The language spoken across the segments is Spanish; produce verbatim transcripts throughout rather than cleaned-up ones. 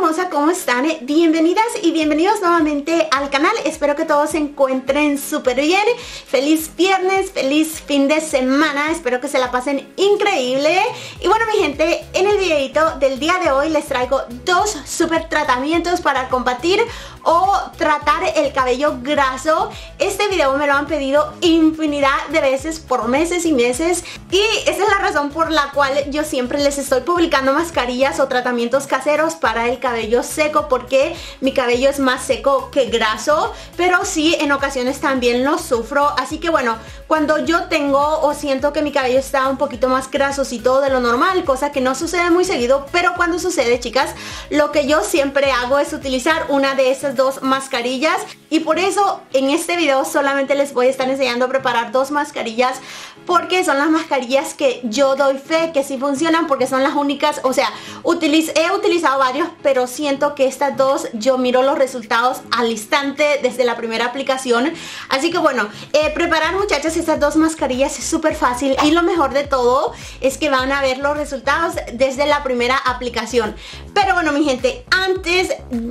hermosa, ¿cómo están? Bienvenidas y bienvenidos nuevamente al canal. Espero que todos se encuentren súper bien. Feliz viernes, feliz fin de semana. Espero que se la pasen increíble. Y bueno, mi gente, en el videito del día de hoy les traigo dos súper tratamientos para combatir o tratar el cabello graso. Este video me lo han pedido infinidad de veces por meses y meses, y esa es la razón por la cual yo siempre les estoy publicando mascarillas o tratamientos caseros para el cabello seco, porque mi cabello es más seco que graso, pero sí en ocasiones también lo sufro. Así que bueno, cuando yo tengo o siento que mi cabello está un poquito más grasosito de lo normal, cosa que no sucede muy seguido, pero cuando sucede, chicas, lo que yo siempre hago es utilizar una de esas dos mascarillas, y por eso en este video solamente les voy a estar enseñando a preparar dos mascarillas, porque son las mascarillas que yo doy fe que sí funcionan, porque son las únicas. O sea, utiliz he utilizado varios, pero siento que estas dos yo miro los resultados al instante desde la primera aplicación. Así que bueno, eh, preparar, muchachas, estas dos mascarillas es súper fácil, y lo mejor de todo es que van a ver los resultados desde la primera aplicación. Pero bueno, mi gente, antes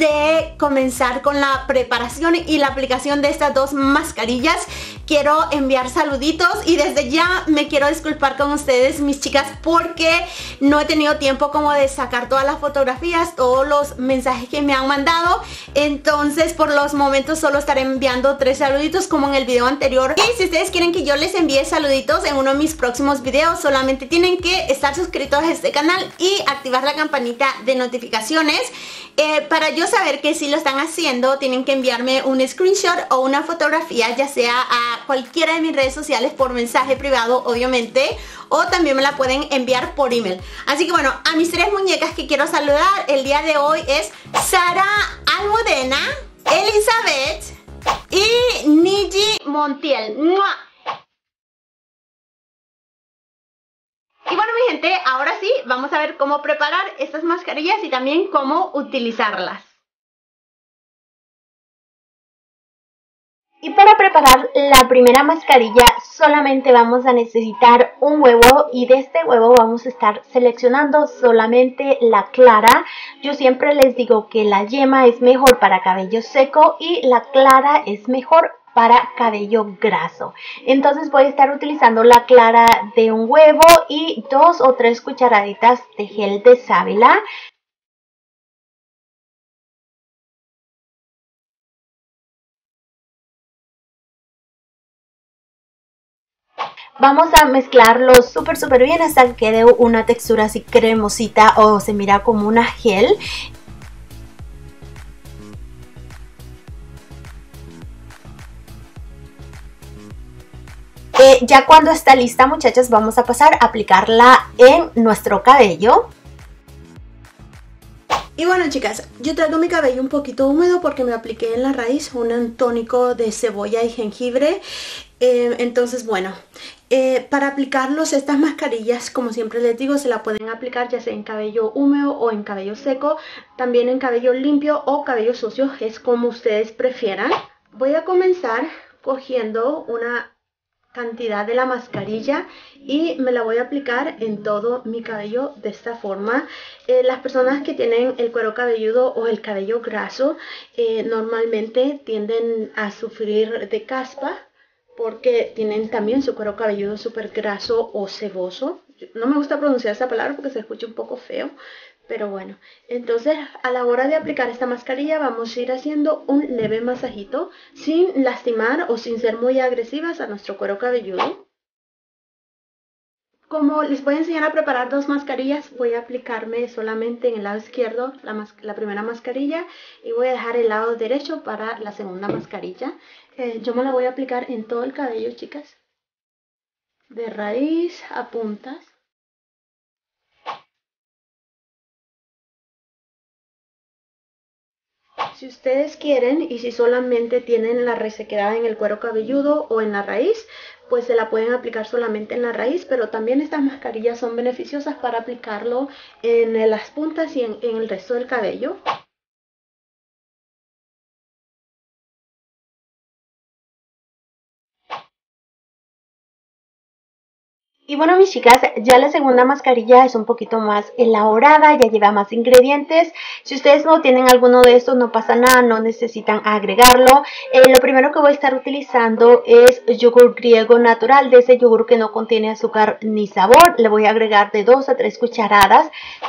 de comenzar con la preparación y la aplicación de estas dos mascarillas, quiero enviar saluditos, y desde ya me quiero disculpar con ustedes, mis chicas, porque no he tenido tiempo como de sacar todas las fotografías, todos los mensajes que me han mandado. Entonces por los momentos solo estaré enviando tres saluditos como en el video anterior. Y si ustedes quieren que yo les envíe saluditos en uno de mis próximos videos, solamente tienen que estar suscritos a este canal y activar la campanita de notificaciones. Eh, para yo saber que sí lo están haciendo, tienen que enviarme un screenshot o una fotografía, ya sea a cualquiera de mis redes sociales por mensaje privado, obviamente, o también me la pueden enviar por email. Así que bueno, a mis tres muñecas que quiero saludar el día de hoy es Sara Almudena, Elizabeth y Niji Montiel. ¡Mua! Y bueno, mi gente, ahora sí, vamos a ver cómo preparar estas mascarillas y también cómo utilizarlas. Y para preparar la primera mascarilla solamente vamos a necesitar un huevo, y de este huevo vamos a estar seleccionando solamente la clara. Yo siempre les digo que la yema es mejor para cabello seco y la clara es mejor para cabello graso. Entonces voy a estar utilizando la clara de un huevo y dos o tres cucharaditas de gel de sábila. Vamos a mezclarlo súper súper bien hasta que quede una textura así cremosita, o se mira como una gel. Eh, ya cuando está lista, muchachas, vamos a pasar a aplicarla en nuestro cabello. Y bueno, chicas, yo traigo mi cabello un poquito húmedo porque me apliqué en la raíz un tónico de cebolla y jengibre. Eh, entonces, bueno, eh, para aplicarlos estas mascarillas, como siempre les digo, se la pueden aplicar ya sea en cabello húmedo o en cabello seco, también en cabello limpio o cabello sucio, es como ustedes prefieran. Voy a comenzar cogiendo una cantidad de la mascarilla y me la voy a aplicar en todo mi cabello de esta forma. Eh, las personas que tienen el cuero cabelludo o el cabello graso eh, normalmente tienden a sufrir de caspa, porque tienen también su cuero cabelludo súper graso o seboso. No me gusta pronunciar esa palabra porque se escucha un poco feo, pero bueno. Entonces, a la hora de aplicar esta mascarilla vamos a ir haciendo un leve masajito sin lastimar o sin ser muy agresivas a nuestro cuero cabelludo. Como les voy a enseñar a preparar dos mascarillas, voy a aplicarme solamente en el lado izquierdo la, la primera mascarilla, y voy a dejar el lado derecho para la segunda mascarilla. Eh, yo me la voy a aplicar en todo el cabello, chicas, de raíz a puntas. Si ustedes quieren, y si solamente tienen la resequedad en el cuero cabelludo o en la raíz, pues se la pueden aplicar solamente en la raíz, pero también estas mascarillas son beneficiosas para aplicarlo en las puntas y en, en el resto del cabello. Y bueno, mis chicas, ya la segunda mascarilla es un poquito más elaborada, ya lleva más ingredientes. Si ustedes no tienen alguno de estos, no pasa nada, no necesitan agregarlo. Eh, lo primero que voy a estar utilizando es yogur griego natural, de ese yogur que no contiene azúcar ni sabor. Le voy a agregar de dos a tres cucharadas.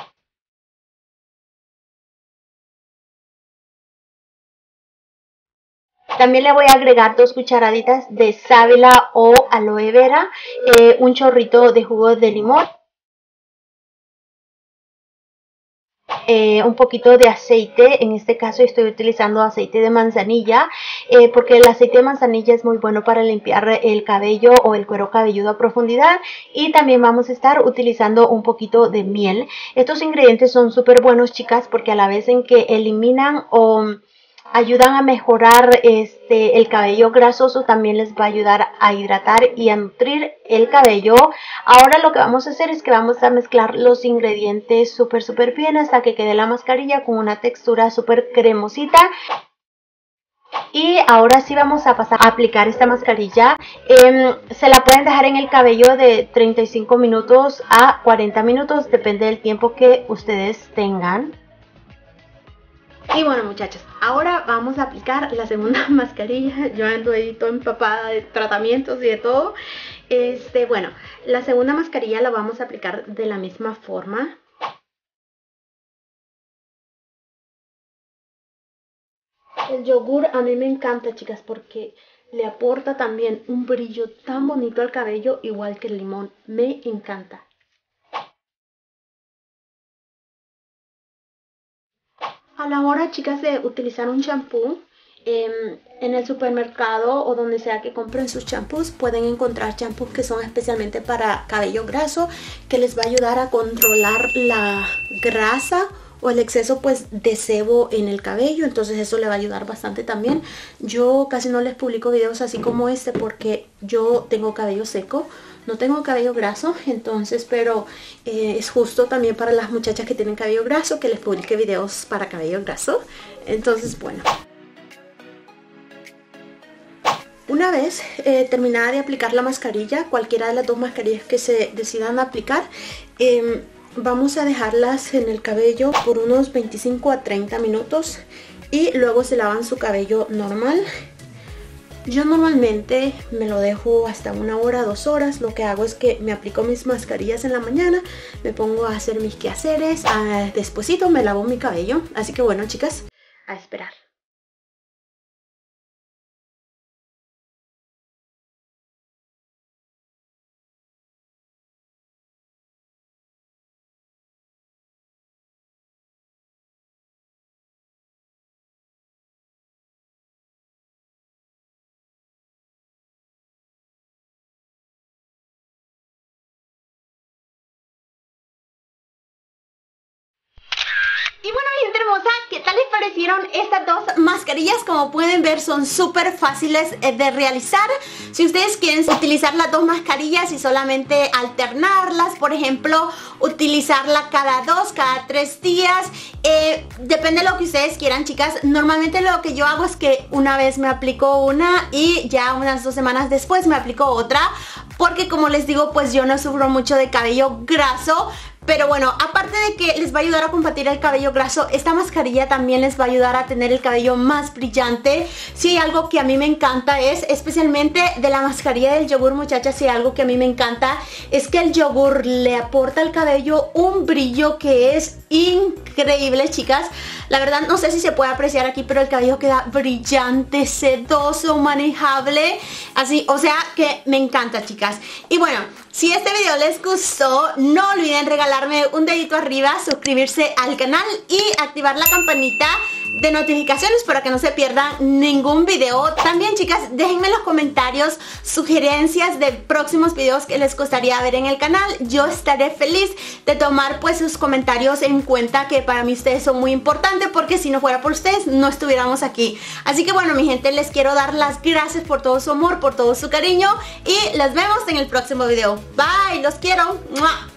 También le voy a agregar dos cucharaditas de sábila o aloe vera, eh, un chorrito de jugo de limón, eh, un poquito de aceite. En este caso estoy utilizando aceite de manzanilla, eh, porque el aceite de manzanilla es muy bueno para limpiar el cabello o el cuero cabelludo a profundidad. Y también vamos a estar utilizando un poquito de miel. Estos ingredientes son súper buenos, chicas, porque a la vez en que eliminan o ayudan a mejorar este, el cabello grasoso, también les va a ayudar a hidratar y a nutrir el cabello. Ahora lo que vamos a hacer es que vamos a mezclar los ingredientes súper súper bien hasta que quede la mascarilla con una textura súper cremosita. Y ahora sí vamos a pasar a aplicar esta mascarilla. Eh, se la pueden dejar en el cabello de treinta y cinco minutos a cuarenta minutos, depende del tiempo que ustedes tengan. Y bueno, muchachos, ahora vamos a aplicar la segunda mascarilla. Yo ando ahí toda empapada de tratamientos y de todo. Este, bueno, la segunda mascarilla la vamos a aplicar de la misma forma. El yogur a mí me encanta, chicas, porque le aporta también un brillo tan bonito al cabello, igual que el limón. Me encanta. A la hora, chicas, de utilizar un champú, eh, en el supermercado o donde sea que compren sus champús, pueden encontrar champús que son especialmente para cabello graso, que les va a ayudar a controlar la grasa o el exceso pues de sebo en el cabello. Entonces eso le va a ayudar bastante también. Yo casi no les publico videos así como este porque yo tengo cabello seco, no tengo cabello graso, entonces, pero eh, es justo también para las muchachas que tienen cabello graso que les publique videos para cabello graso. Entonces, bueno, una vez eh, terminada de aplicar la mascarilla, cualquiera de las dos mascarillas que se decidan aplicar, eh, vamos a dejarlas en el cabello por unos veinticinco a treinta minutos y luego se lavan su cabello normal. Yo normalmente me lo dejo hasta una hora, dos horas. Lo que hago es que me aplico mis mascarillas en la mañana, me pongo a hacer mis quehaceres, ah, despuesito me lavo mi cabello. Así que bueno, chicas, a esperar. Y bueno, mi gente hermosa, ¿qué tal les parecieron estas dos mascarillas? Como pueden ver, son súper fáciles de realizar. Si ustedes quieren utilizar las dos mascarillas y solamente alternarlas, por ejemplo, utilizarla cada dos, cada tres días, eh, depende de lo que ustedes quieran, chicas. Normalmente lo que yo hago es que una vez me aplico una y ya unas dos semanas después me aplico otra, porque como les digo, pues yo no sufro mucho de cabello graso. Pero bueno, aparte de que les va a ayudar a combatir el cabello graso, esta mascarilla también les va a ayudar a tener el cabello más brillante. Si hay algo que a mí me encanta es, especialmente de la mascarilla del yogur, muchachas, si hay algo que a mí me encanta es que el yogur le aporta al cabello un brillo que es increíble, chicas. La verdad no sé si se puede apreciar aquí, pero el cabello queda brillante, sedoso, manejable, así, o sea que me encanta, chicas. Y bueno, si este video les gustó, no olviden regalarme un dedito arriba, suscribirse al canal y activar la campanita de notificaciones para que no se pierdan ningún video. También, chicas, déjenme en los comentarios sugerencias de próximos videos que les gustaría ver en el canal. Yo estaré feliz de tomar pues sus comentarios en cuenta, que para mí ustedes son muy importantes, porque si no fuera por ustedes no estuviéramos aquí. Así que bueno, mi gente, les quiero dar las gracias por todo su amor, por todo su cariño, y las vemos en el próximo video. Bye, los quiero. ¡Mua!